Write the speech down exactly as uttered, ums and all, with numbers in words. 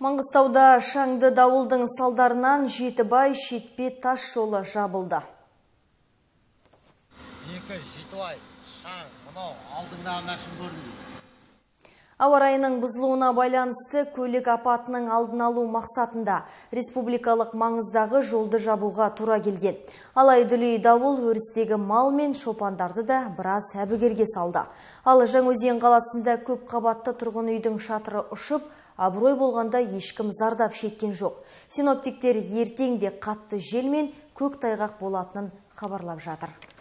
Маңғыстауда шаңды дауылдың салдарынан Жетібай Шетпе тас жолы жабылды. Екі Жетібай шаң, мынау алдыңдағы мәшін көрінді. Ауа райының бұзылуына байланысты көлік апатының алдын алу мақсатында республикалық маңыздағы жолды жабуға тура келген. Алай дүлей дауыл өрістегі мал мен шопандарды да біраз әбігерге салды. Ал Жаңаөзен қаласында көп қабатты тұрғын үйдің шатыры ұшып, абырой болғанда ешкім зардап шеккен жоқ. Синоптиктер ертең де қатты жел мен көк тайғақ болатынын хабарлап жатыр.